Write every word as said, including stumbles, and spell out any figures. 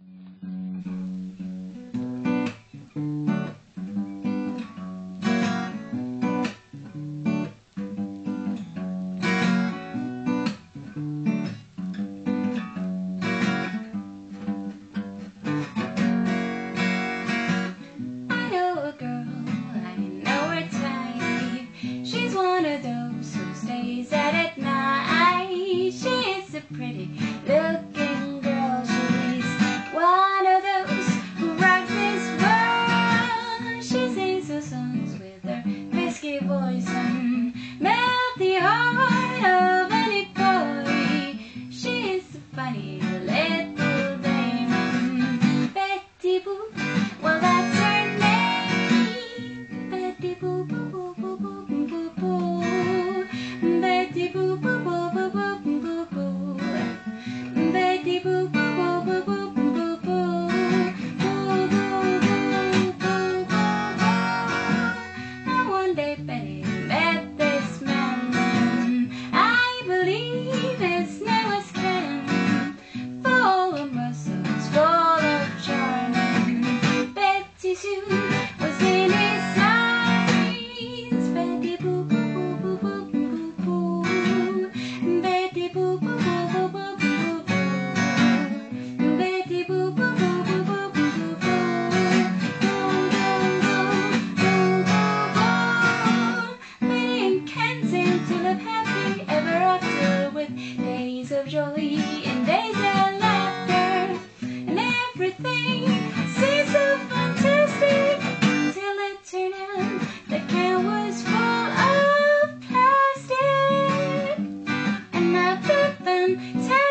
Pretty looking girl, she's one of those who rock this world. She sings her songs with her whiskey voice and melt the heart of any boy. She is a funny little dame, Betty Boop, well that's her name. Betty Boop, boop, boop, boop, boop, boop, boop. Betty Boop, boop, boop, boop, boop. Betty boop, boop, boop, boop, boop, boop, boop, boop, boop, boop, boop. And one day Betty met this man, I believe his name was Ken, full of muscles, full of charm. Betty soon was in his eyes. Betty boop, boop, boop, boop, boop, boop, boop. Betty boop, boop, boop, boop, boop. Days of joy and days of laughter, and everything seems so fantastic, till it turned out the can was full of plastic. And after fantastic